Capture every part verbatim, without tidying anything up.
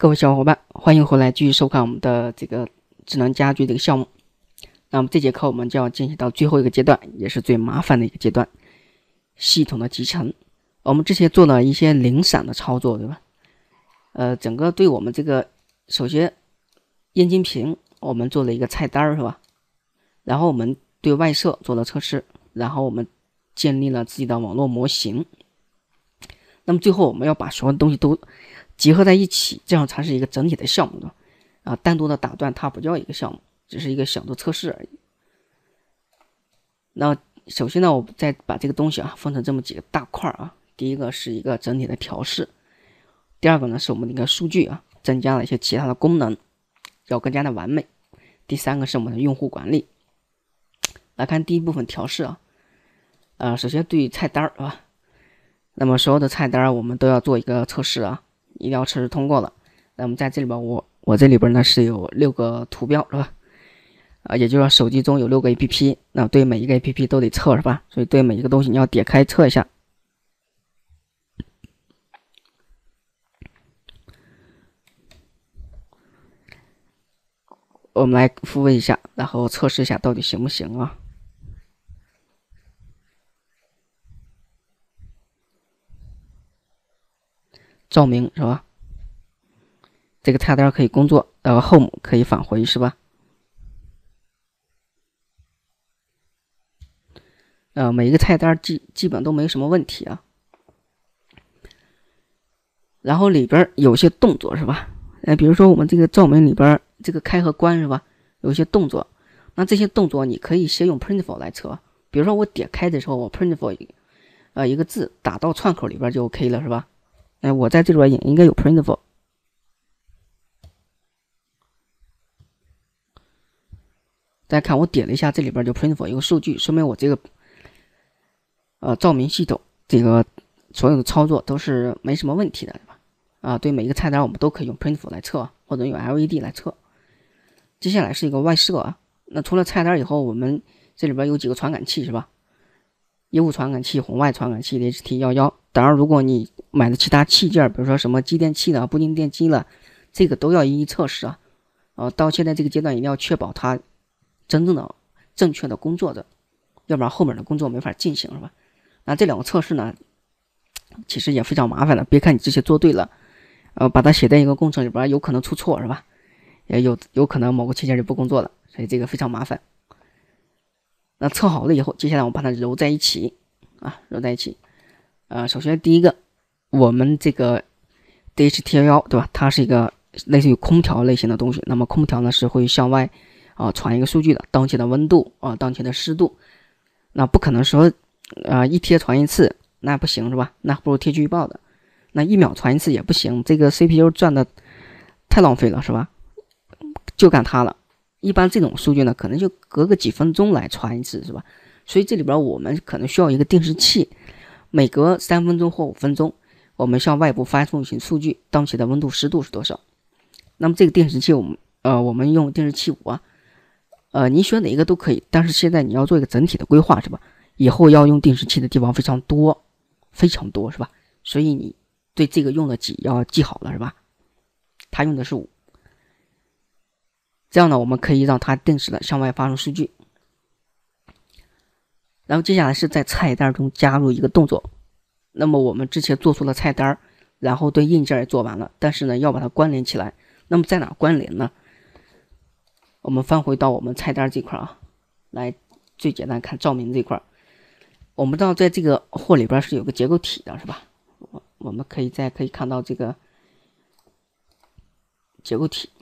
各位小伙伴，欢迎回来继续收看我们的这个智能家居这个项目。那么这节课我们就要进行到最后一个阶段，也是最麻烦的一个阶段，系统的集成。我们之前做了一些零散的操作，对吧？呃，整个对我们这个首先液晶屏我们做了一个菜单，是吧？然后我们对外设做了测试，然后我们建立了自己的网络模型。那么最后我们要把所有的东西都结合在一起，这样才是一个整体的项目的啊。单独的打断它不叫一个项目，只是一个小的测试而已。那首先呢，我再把这个东西啊分成这么几个大块啊。第一个是一个整体的调试，第二个呢是我们的一个数据啊，增加了一些其他的功能，要更加的完美。第三个是我们的用户管理。来看第一部分调试啊，呃，首先对于菜单啊，那么所有的菜单我们都要做一个测试啊，一定要测试通过了。那么在这里边我我这里边呢是有六个图标，是吧？啊，也就是说手机中有六个 A P P， 那对每一个 A P P 都得测，是吧？所以对每一个东西你要点开测一下。我们来复位一下，然后测试一下到底行不行啊？照明是吧？这个菜单可以工作，然后 home 可以返回，是吧？呃，每一个菜单基基本都没什么问题啊。然后里边有些动作是吧？呃，比如说我们这个照明里边这个开和关是吧？有些动作，那这些动作你可以先用 printful 来测。比如说我点开的时候，我 printful 呃一个字打到串口里边就 OK 了，是吧？哎，我在这里边也应该有 printful。大家看，我点了一下，这里边就 printful 一个数据，说明我这个呃照明系统这个所有的操作都是没什么问题的，对吧？啊，对每一个菜单我们都可以用 printful 来测，或者用 L E D 来测。接下来是一个外设啊，那除了菜单以后，我们这里边有几个传感器，是吧？业务传感器、红外传感器、H T 一一。当然，如果你买的其他器件，比如说什么继电器的、步进电机了，这个都要一一测试啊。呃，到现在这个阶段，一定要确保它真正的正确的工作的，要不然后面的工作没法进行，是吧？那这两个测试呢，其实也非常麻烦的。别看你这些做对了，呃，把它写在一个工程里边，有可能出错，是吧？也有有可能某个器件就不工作了，所以这个非常麻烦。那测好了以后，接下来我们把它揉在一起啊，揉在一起。呃，首先第一个，我们这个 D H T 一一，对吧？它是一个类似于空调类型的东西。那么空调呢是会向外啊传一个数据的，当前的温度啊，当前的湿度。那不可能说啊、呃、一贴传一次，那不行，是吧？那不如贴具预报的。那一秒传一次也不行，这个 C P U 转的太浪费了，是吧？就干它了。一般这种数据呢，可能就隔个几分钟来传一次，是吧？所以这里边我们可能需要一个定时器，每隔三分钟或五分钟，我们向外部发送一些数据，当前的温度、湿度是多少？那么这个定时器，我们呃，我们用定时器五啊，呃，你选哪一个都可以，但是现在你要做一个整体的规划，是吧？以后要用定时器的地方非常多，非常多，是吧？所以你对这个用的几要记好了，是吧？它用的是五。这样呢，我们可以让它定时的向外发送数据。然后接下来是在菜单中加入一个动作。那么我们之前做出了菜单，然后对硬件也做完了，但是呢要把它关联起来。那么在哪关联呢？我们翻回到我们菜单这块啊，来最简单看照明这块。我们知道在这个货里边是有个结构体的，是吧？我我们可以再可以看到这个结构体。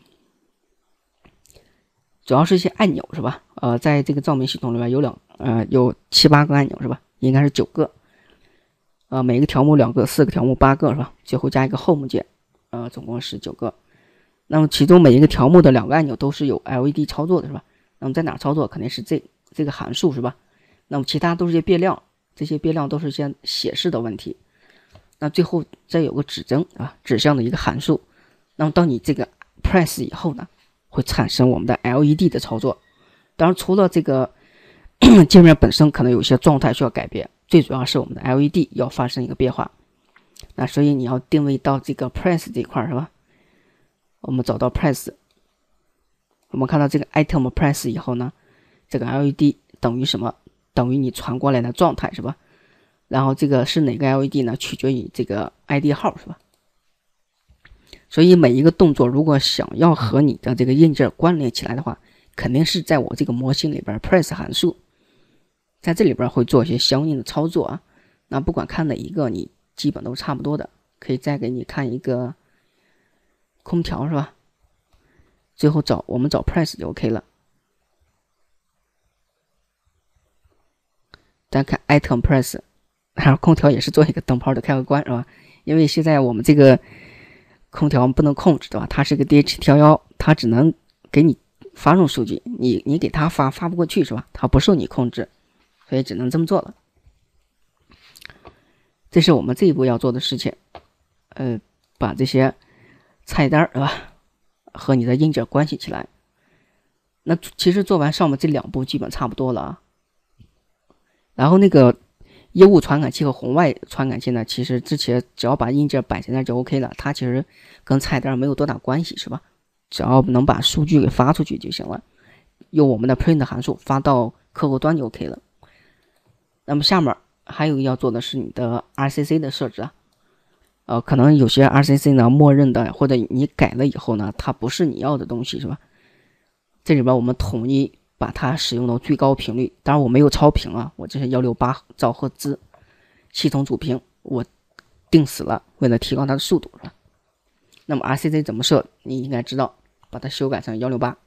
主要是一些按钮，是吧？呃，在这个照明系统里面有两呃有七八个按钮，是吧？应该是九个。呃，每个条目两个，四个条目八个，是吧？最后加一个 home 键，呃，总共是九个。那么其中每一个条目的两个按钮都是有 L E D 操作的，是吧？那么在哪操作？肯定是这这个函数，是吧？那么其他都是些变量，这些变量都是些显示的问题。那最后再有个指针啊，指向的一个函数。那么当你这个 press 以后呢，会产生我们的 L E D 的操作。当然除了这个界面本身可能有些状态需要改变，最主要是我们的 L E D 要发生一个变化。那所以你要定位到这个 press 这一块，是吧？ 我们找到 price， 我们看到这个 item price 以后呢，这个 L E D 等于什么？等于你传过来的状态是吧？然后这个是哪个 L E D 呢？取决于这个 I D 号是吧？所以每一个动作如果想要和你的这个硬件关联起来的话，肯定是在我这个模型里边 price 函数在这里边会做一些相应的操作啊。那不管看哪一个，你基本都差不多的。可以再给你看一个空调是吧？最后找我们找 price 就 OK 了。大家看 item price， 然后空调也是做一个灯泡的开个关是吧？因为现在我们这个空调不能控制对吧？它是个 D H T 一一，它只能给你发送数据，你你给它发发不过去是吧？它不受你控制，所以只能这么做了。这是我们这一步要做的事情，呃，把这些菜单是吧，和你的硬件关系起来。那其实做完上面这两步基本差不多了啊。然后那个业务传感器和红外传感器呢，其实之前只要把硬件摆在那就 OK 了，它其实跟菜单没有多大关系是吧？只要能把数据给发出去就行了，用我们的 print 函数发到客户端就 OK 了。那么下面还有要做的是你的 R C C 的设置啊，呃，可能有些 R C C 呢默认的，或者你改了以后呢，它不是你要的东西是吧？这里边我们统一把它使用到最高频率，当然我没有超频啊，我这是一六八兆赫兹系统主频，我定死了，为了提高它的速度是吧？那么 R C C 怎么设，你应该知道，把它修改成一六八。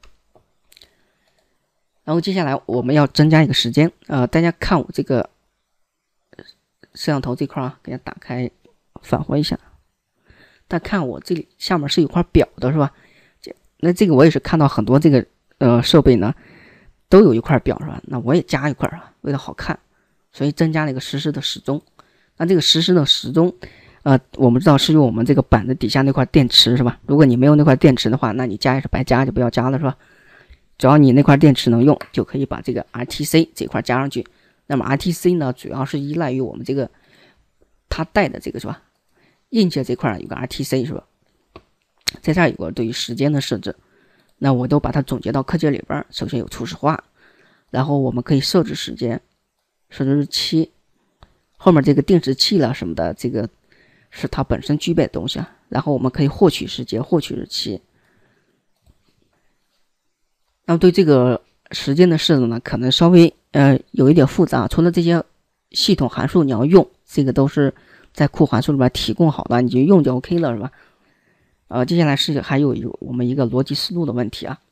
然后接下来我们要增加一个时间，呃，大家看我这个摄像头这块啊，给它打开返回一下。大家看我这里下面是有块表的是吧？那这个我也是看到很多这个呃设备呢都有一块表是吧？那我也加一块啊，为了好看，所以增加了一个实时的时钟。那这个实时的时钟，呃，我们知道是用我们这个板的底下那块电池是吧？如果你没有那块电池的话，那你加也是白加，就不要加了是吧？只要你那块电池能用，就可以把这个 R T C 这块加上去。那么 R T C 呢，主要是依赖于我们这个它带的这个是吧？硬件这块有个 R T C 是吧？在这儿有个对于时间的设置，那我都把它总结到课件里边。首先有初始化，然后我们可以设置时间，设置日期，后面这个定时器了什么的，这个是它本身具备的东西啊。然后我们可以获取时间，获取日期。那么对这个时间的设置呢，可能稍微呃有一点复杂，除了这些系统函数你要用，这个都是在库函数里边提供好了，你就用就 OK 了是吧？呃，接下来是还有一个我们一个逻辑思路的问题啊。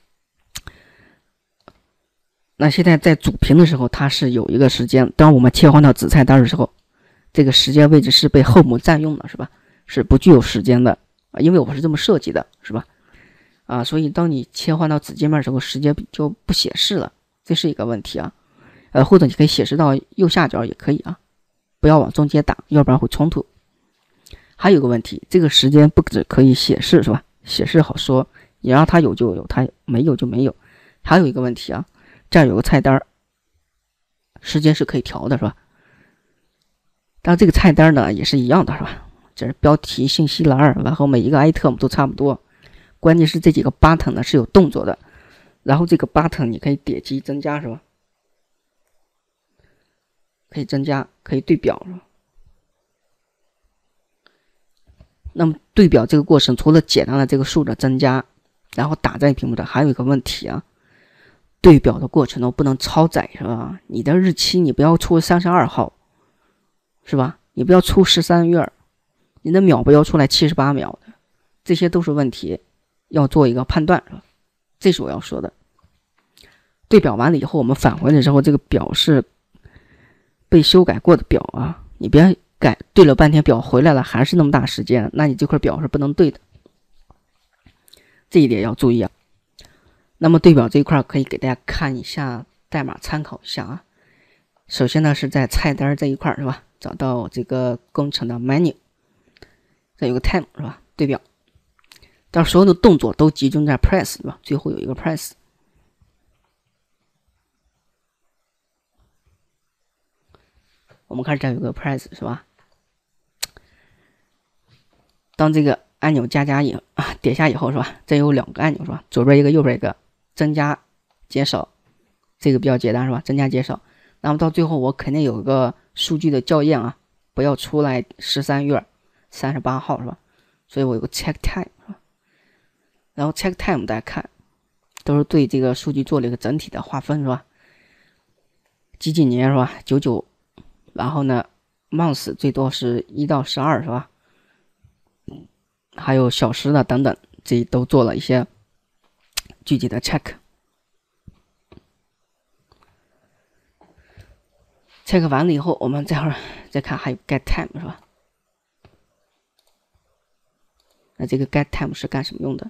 那现在在主屏的时候，它是有一个时间，当我们切换到子菜单的时候，这个时间位置是被后母占用了是吧？是不具有时间的啊，因为我是这么设计的是吧？啊，所以当你切换到子界面的时候，时间就不显示了，这是一个问题啊。呃，或者你可以显示到右下角也可以啊，不要往中间打，要不然会冲突。还有个问题，这个时间不只可以显示是吧？显示好说，你让它有就有，它没有就没有。还有一个问题啊，这儿有个菜单，时间是可以调的是吧？但这个菜单呢也是一样的是吧？这是标题、信息栏，然后每一个 item 都差不多。关键是这几个 button 呢是有动作的，然后这个 button 你可以点击增加是吧？可以增加，可以对表是吧？那么对表这个过程，除了简单的这个数的增加，然后打在屏幕上，还有一个问题啊，对表的过程呢不能超载是吧？你的日期你不要出三十二号，是吧？你不要出十三月，你的秒不要出来七十八秒的，这些都是问题。要做一个判断是吧？这是我要说的。对表完了以后，我们返回了之后，这个表是被修改过的表啊，你别改对了半天表回来了还是那么大时间，那你这块表是不能对的，这一点要注意啊。那么对表这一块可以给大家看一下代码参考一下啊。首先呢是在菜单这一块是吧？找到这个工程的 menu， 这有个 time 是吧？对表。但所有的动作都集中在 press 对吧？最后有一个 press。我们看这有个 press 是吧？当这个按钮加加以啊点下以后是吧？这有两个按钮是吧？左边一个，右边一个，增加、减少，这个比较简单是吧？增加、减少。那么到最后我肯定有一个数据的校验啊，不要出来十三月三十八号是吧？所以我有个 check time 是吧？然后 check time 大家看，都是对这个数据做了一个整体的划分是吧？几几年是吧？九九，然后呢 month 最多是一到十二是吧？还有小时的等等，这都做了一些具体的 check。check 完了以后，我们这会儿再看还有 get time 是吧？那这个 get time 是干什么用的？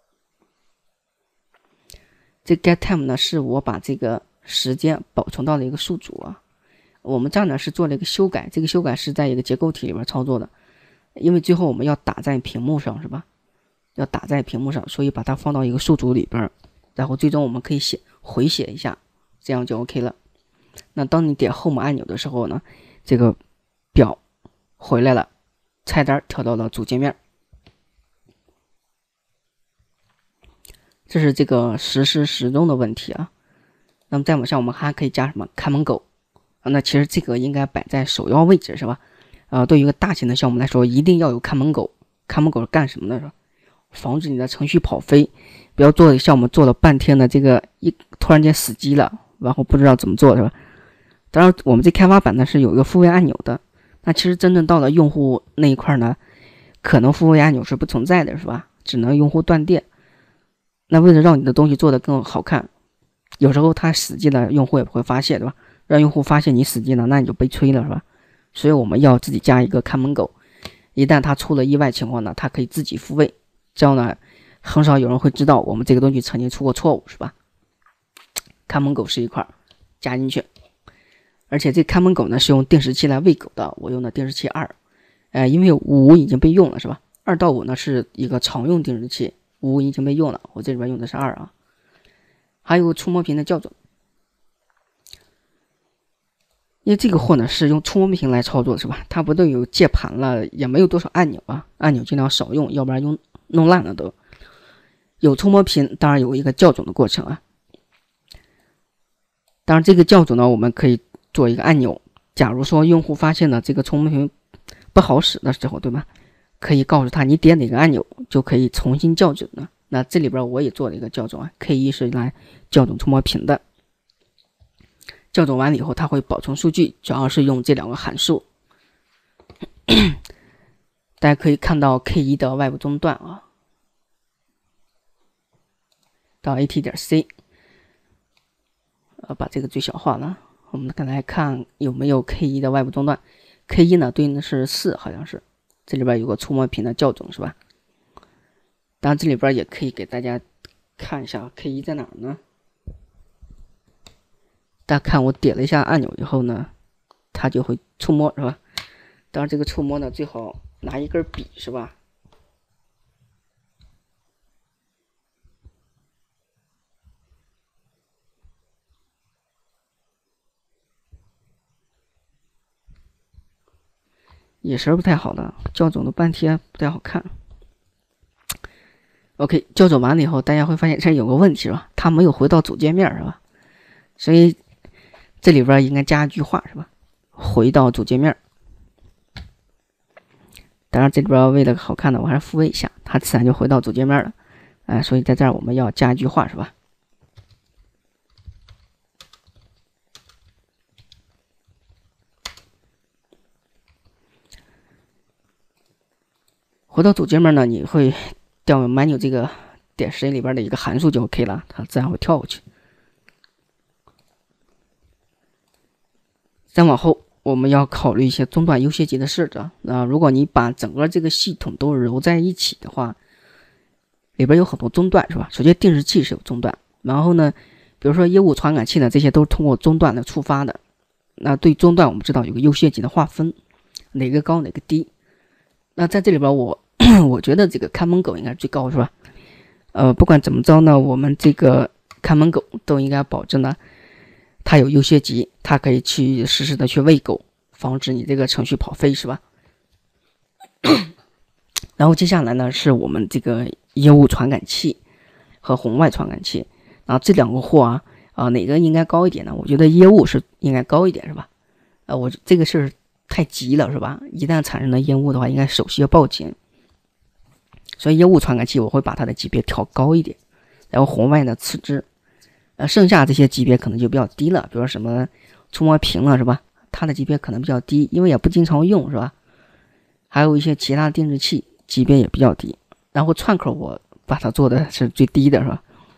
这 get time 呢，是我把这个时间保存到了一个数组啊。我们这儿呢是做了一个修改，这个修改是在一个结构体里边操作的，因为最后我们要打在屏幕上是吧？要打在屏幕上，所以把它放到一个数组里边，然后最终我们可以写回写一下，这样就 OK 了。那当你点 Home 按钮的时候呢，这个表回来了，菜单跳到了主界面。这是这个实时时钟的问题啊。那么再往上，我们还可以加什么看门狗啊？那其实这个应该摆在首要位置是吧？啊，对于一个大型的项目来说，一定要有看门狗。看门狗是干什么的？是吧？防止你的程序跑飞，不要做项目做了半天的这个一突然间死机了，然后不知道怎么做是吧？当然，我们这开发版呢是有一个复位按钮的。那其实真正到了用户那一块呢，可能复位按钮是不存在的，是吧？只能用户断电。那为了让你的东西做得更好看，有时候他死机了，用户也不会发现，对吧？让用户发现你死机了，那你就悲催了，是吧？所以我们要自己加一个看门狗，一旦他出了意外情况呢，他可以自己复位，这样呢，很少有人会知道我们这个东西曾经出过错误，是吧？看门狗是一块加进去，而且这看门狗呢是用定时器来喂狗的，我用的定时器二，呃，因为五已经被用了，是吧？二到五呢是一个常用定时器。五已经被用了，我这里边用的是二啊。还有触摸屏的校准，因为这个货呢是用触摸屏来操作，是吧？它不都有键盘了，也没有多少按钮啊，按钮尽量少用，要不然用弄烂了都。有触摸屏，当然有一个校准的过程啊。当然这个校准呢，我们可以做一个按钮。假如说用户发现了这个触摸屏不好使的时候，对吧？可以告诉他你点哪个按钮就可以重新校准了。那这里边我也做了一个校准啊 ，K 一 是来校准触摸屏的。校准完了以后，它会保存数据，主要是用这两个函数。大家可以看到 K 一 的外部终端啊，到 A T 点 C， 呃，把这个最小化了。我们刚才看有没有 K 一 的外部终端 ，K 一 呢对应的是四，好像是。这里边有个触摸屏的校准是吧？当然这里边也可以给大家看一下 K 一 在哪儿呢？大家看我点了一下按钮以后呢，它就会触摸是吧？当然这个触摸呢最好拿一根笔是吧？眼神不太好的，校准了半天不太好看。OK， 校准完了以后，大家会发现这有个问题是吧？它没有回到主界面是吧？所以这里边应该加一句话是吧？回到主界面。当然这里边为了好看的，我还是复位一下，它自然就回到主界面了。哎、呃，所以在这儿我们要加一句话是吧？回到主界面呢，你会调 menu 这个点时里边的一个函数就 OK 了，它自然会跳过去。再往后，我们要考虑一些终端优先级的设置啊。那如果你把整个这个系统都揉在一起的话，里边有很多终端是吧？首先定时器是有终端，然后呢，比如说业务传感器呢，这些都是通过终端来触发的。那对终端我们知道有个优先级的划分，哪个高哪个低。那在这里边我我觉得这个看门狗应该是最高是吧？呃，不管怎么着呢，我们这个看门狗都应该保证呢，它有优先级，它可以去实时的去喂狗，防止你这个程序跑飞是吧？ 然后接下来呢是我们这个业务传感器和红外传感器，然后这两个货啊啊、呃、哪个应该高一点呢？我觉得业务是应该高一点，是吧？呃，我这个事儿太急了，是吧？一旦产生了烟雾的话，应该首先要报警。所以业务传感器我会把它的级别调高一点，然后红外呢次之，呃，剩下这些级别可能就比较低了，比如说什么触摸屏了，是吧？它的级别可能比较低，因为也不经常用，是吧？还有一些其他定制器级别也比较低，然后串口我把它做的是最低的，是吧？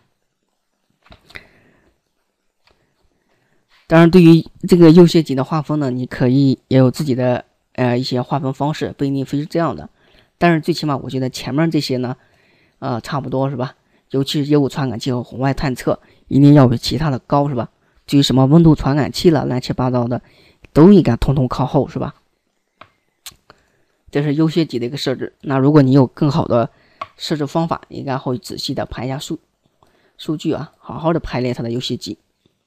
当然，对于这个优先级的划分呢，你可以也有自己的呃一些划分方式，不一定非是这样的。但是最起码我觉得前面这些呢，呃，差不多是吧？尤其是业务传感器和红外探测，一定要比其他的高，是吧？至于什么温度传感器了，乱七八糟的，都应该统统靠后，是吧？这是优先级的一个设置。那如果你有更好的设置方法，应该会仔细的排一下数数据啊，好好的排列它的优先级。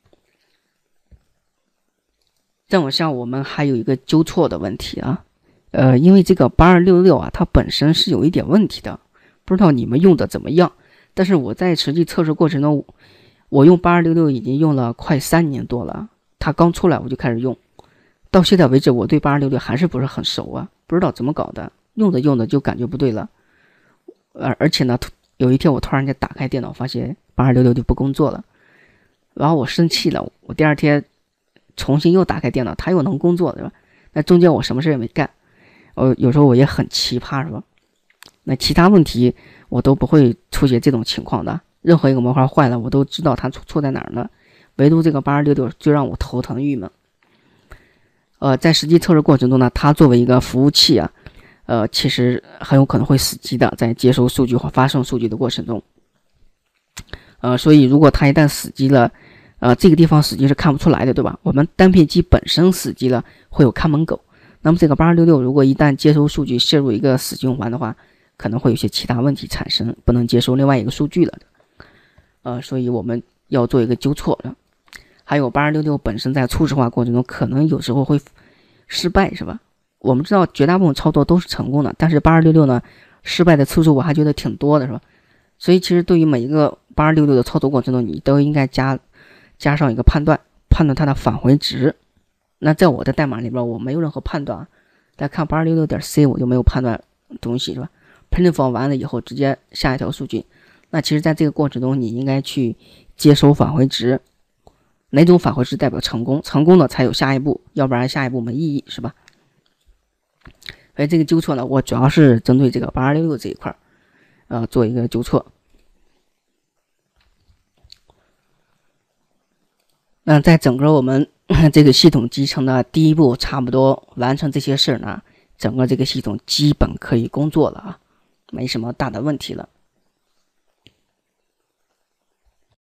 再往下，我们还有一个纠错的问题啊。呃，因为这个八二六六啊，它本身是有一点问题的，不知道你们用的怎么样。但是我在实际测试过程中，我用八二六六已经用了快三年多了，它刚出来我就开始用，到现在为止我对八二六六还是不是很熟啊，不知道怎么搞的，用着用着就感觉不对了。而而且呢，有一天我突然间打开电脑，发现八二六六就不工作了，然后我生气了，我第二天重新又打开电脑，它又能工作，对吧？那中间我什么事也没干。呃，有时候我也很奇葩，是吧？那其他问题我都不会出现这种情况的，任何一个模块坏了，我都知道它错错在哪儿呢，唯独这个八二六六就让我头疼郁闷。呃，在实际测试过程中呢，它作为一个服务器啊，呃，其实很有可能会死机的，在接收数据或发送数据的过程中。呃，所以如果它一旦死机了，呃，这个地方死机是看不出来的，对吧？我们单片机本身死机了，会有看门狗。那么这个八二六六如果一旦接收数据陷入一个死循环的话，可能会有些其他问题产生，不能接收另外一个数据了。呃，所以我们要做一个纠错了。还有八二六六本身在初始化过程中可能有时候会失败，是吧？我们知道绝大部分操作都是成功的，但是八二六六呢，失败的次数我还觉得挺多的，是吧？所以其实对于每一个八二六六的操作过程中，你都应该加加上一个判断，判断它的返回值。那在我的代码里边，我没有任何判断。再看八二六六点 c， 我就没有判断东西，是吧 ？printf 完了以后直接下一条数据。那其实在这个过程中，你应该去接收返回值，哪种返回值代表成功？成功了才有下一步，要不然下一步没意义，是吧？所以这个纠错呢，我主要是针对这个八二六六这一块，呃，做一个纠错。那在整个我们这个系统集成的第一步差不多完成这些事儿呢，整个这个系统基本可以工作了啊，没什么大的问题了。